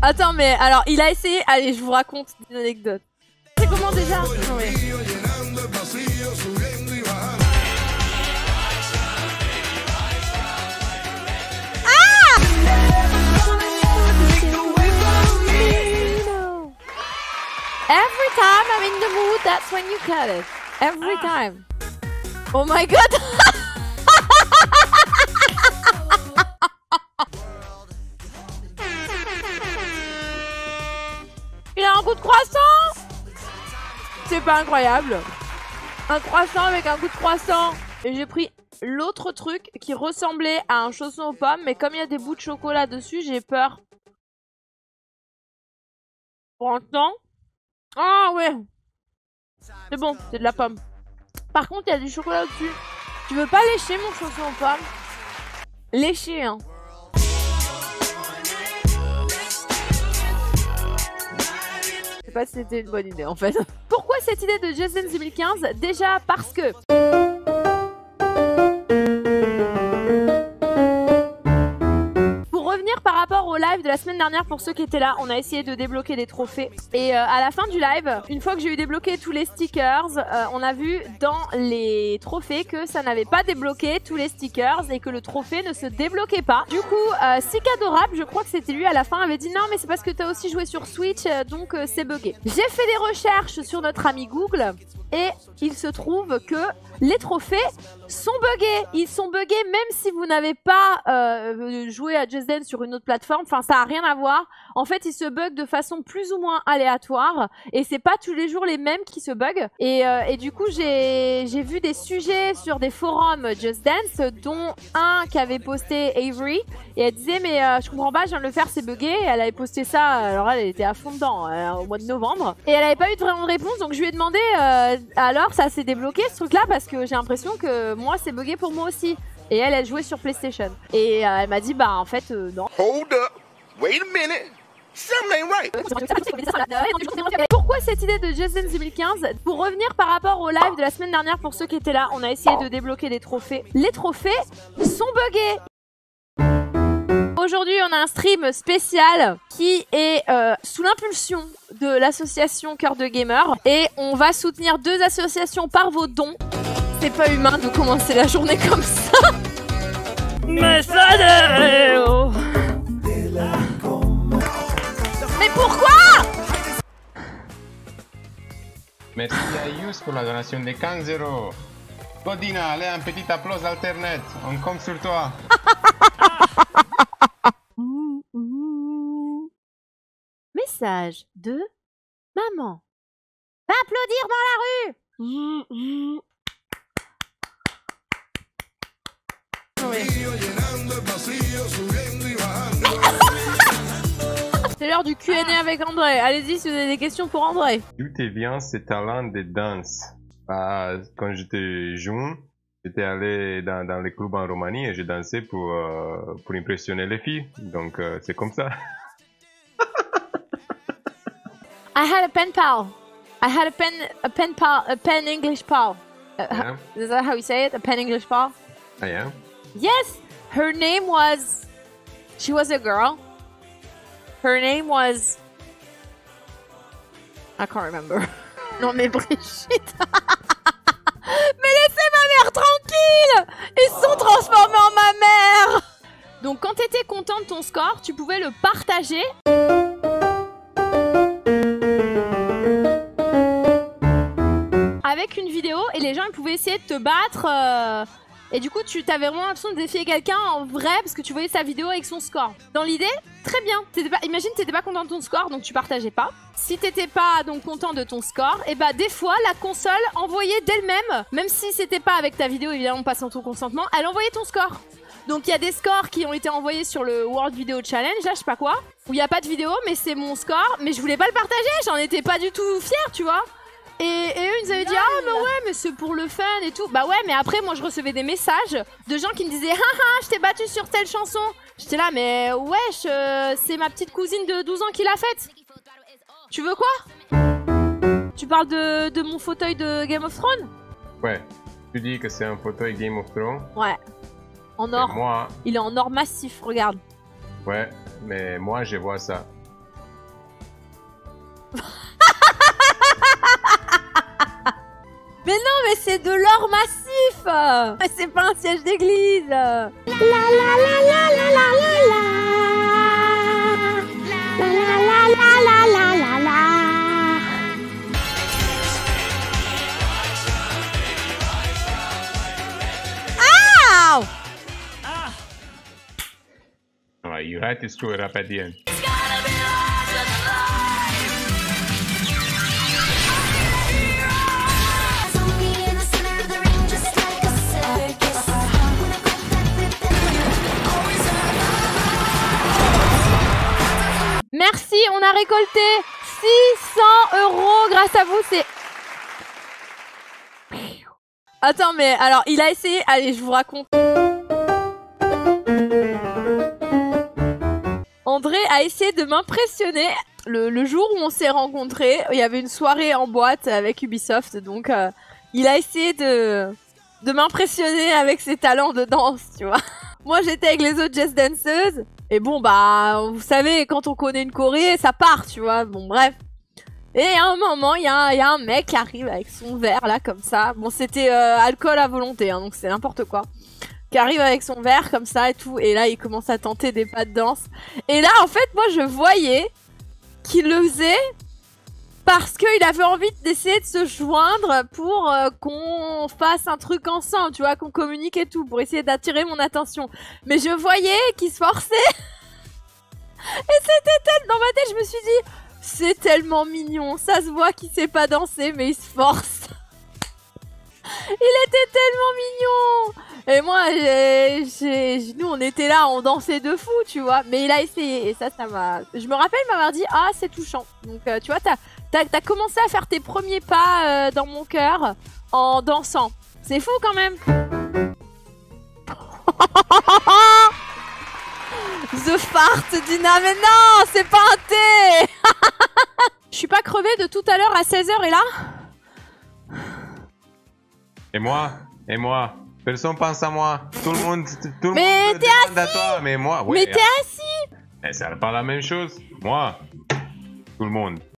Attends, mais alors, il a essayé... Allez, je vous raconte une anecdote. C'est comment déjà? Non, mais... Every time I'm in the mood, that's when you cut it. Every time. Oh my god! Il a un goût de croissant! C'est pas incroyable. Un croissant avec un goût de croissant. Et j'ai pris l'autre truc qui ressemblait à un chausson aux pommes, mais comme il y a des bouts de chocolat dessus, j'ai peur. Pour l'instant... Ah ouais. C'est bon, c'est de la pomme. Par contre, il y a du chocolat au-dessus. Tu veux pas lécher mon chausson aux pommes? Lécher, hein. Je sais pas si c'était une bonne idée, en fait. Pourquoi cette idée de Just Dance 2015? Déjà parce que... Par rapport au live de la semaine dernière, pour ceux qui étaient là, on a essayé de débloquer des trophées. Et à la fin du live, une fois que j'ai eu débloqué tous les stickers, on a vu dans les trophées que ça n'avait pas débloqué tous les stickers et que le trophée ne se débloquait pas. Du coup, Sikadorable, je crois que c'était lui à la fin, avait dit non mais c'est parce que t'as aussi joué sur Switch, donc c'est buggé. J'ai fait des recherches sur notre ami Google et il se trouve que les trophées sont buggés. Ils sont buggés même si vous n'avez pas joué à Just Dance sur une autre plateforme. Enfin, ça n'a rien à voir. En fait, ils se bug de façon plus ou moins aléatoire. Et c'est pas tous les jours les mêmes qui se bug. Et du coup, j'ai vu des sujets sur des forums Just Dance, dont un qu'avait posté Avery. Et elle disait, mais je comprends pas, je viens de le faire, c'est buggé. Et elle avait posté ça, alors elle était à fond dedans, au mois de novembre. Et elle avait pas eu vraiment de réponse. Donc je lui ai demandé, alors ça s'est débloqué ce truc-là? Parce que j'ai l'impression que moi, c'est buggé pour moi aussi. Et elle jouait sur PlayStation. Et elle m'a dit, bah en fait, non. Hold up, wait a minute, something ain't right. Pourquoi cette idée de Just Dance 2015? Pour revenir par rapport au live de la semaine dernière, pour ceux qui étaient là, on a essayé de débloquer des trophées. Les trophées sont buggés. Aujourd'hui, on a un stream spécial qui est sous l'impulsion de l'association Cœur de Gamer. Et on va soutenir deux associations par vos dons. C'est pas humain de commencer la journée comme ça. Mais pourquoi? Merci à Yus pour la donation de 15 €. Godina, allez, un petit applause alternate. On compte sur toi. Message de maman. Va applaudir dans la rue. C'est l'heure du Q&A avec André. Allez-y si vous avez des questions pour André. D'où te vient ce talent de danse? Quand j'étais jeune, j'étais allé dans les clubs en Roumanie et j'ai dansé pour impressionner les filles. Donc c'est comme ça. I had a pen pal. I had a pen English pal. Yeah. Is that how you say it? A pen English pal? Ah yeah? Yes, her name was... She was a girl. Her name was... I can't remember. Non mais Brigitte. Mais laissez ma mère tranquille. Ils se sont transformés en ma mère. Donc quand t'étais content de ton score, tu pouvais le partager. Avec une vidéo et les gens ils pouvaient essayer de te battre et du coup tu t'avais vraiment l'impression de défier quelqu'un en vrai parce que tu voyais sa vidéo avec son score. Dans l'idée, très bien. Imagine t'étais pas content de ton score donc tu partageais pas. Si t'étais pas donc content de ton score, et bah des fois la console envoyait d'elle-même, même si c'était pas avec ta vidéo évidemment pas sans ton consentement, elle envoyait ton score. Donc il y a des scores qui ont été envoyés sur le World Video Challenge, là je sais pas quoi, où il y a pas de vidéo mais c'est mon score, mais je voulais pas le partager, j'en étais pas du tout fière tu vois. Et eux ils avaient dit ah mais ouais mais c'est pour le fun et tout. Bah ouais mais après moi je recevais des messages de gens qui me disaient haha je t'ai battu sur telle chanson. J'étais là mais wesh c'est ma petite cousine de 12 ans qui l'a faite. Tu veux quoi? Tu parles de mon fauteuil de Game of Thrones? Ouais, tu dis que c'est un fauteuil Game of Thrones? Ouais, en or. Moi... Il est en or massif, regarde. Ouais, mais moi je vois ça. mais c'est de l'or massif. Mais c'est pas un siège d'église. La la la la la la la la. La la la la la la la. Ow! Alright, you had to screw it up at the end. Merci, on a récolté 600 € grâce à vous, c'est... Attends, mais alors, il a essayé... Allez, je vous raconte. André a essayé de m'impressionner le jour où on s'est rencontrés. Il y avait une soirée en boîte avec Ubisoft, donc il a essayé de m'impressionner avec ses talents de danse, tu vois. Moi, j'étais avec les autres Just Danceuses. Et bon, bah, vous savez, quand on connaît une choré, ça part, tu vois. Bon, bref. Et à un moment, il y a un mec qui arrive avec son verre, là, comme ça. Bon, c'était alcool à volonté, hein, donc c'est n'importe quoi. Qui arrive avec son verre, comme ça et tout. Et là, il commence à tenter des pas de danse. Et là, en fait, moi, je voyais qu'il le faisait parce qu'il avait envie d'essayer de se joindre pour qu'on fasse un truc ensemble, tu vois, qu'on communique et tout, pour essayer d'attirer mon attention. Mais je voyais qu'il se forçait. Et c'était tellement... Dans ma tête, je me suis dit, c'est tellement mignon. Ça se voit qu'il sait pas danser, mais il se force. Il était tellement mignon. Et moi, nous, on était là, on dansait de fou, tu vois. Mais il a essayé, et ça m'a... Je me rappelle m'avoir dit, ah, c'est touchant. Donc, tu vois, t'as commencé à faire tes premiers pas dans mon cœur en dansant. C'est fou quand même. The fart Dina, mais non, c'est pas un thé. Je suis pas crevée de tout à l'heure à 16h et là. Et moi, personne pense à moi. Tout le monde mais t'es demande à toi, mais moi, ouais. Mais t'es assis. C'est pas la même chose. Moi, tout le monde.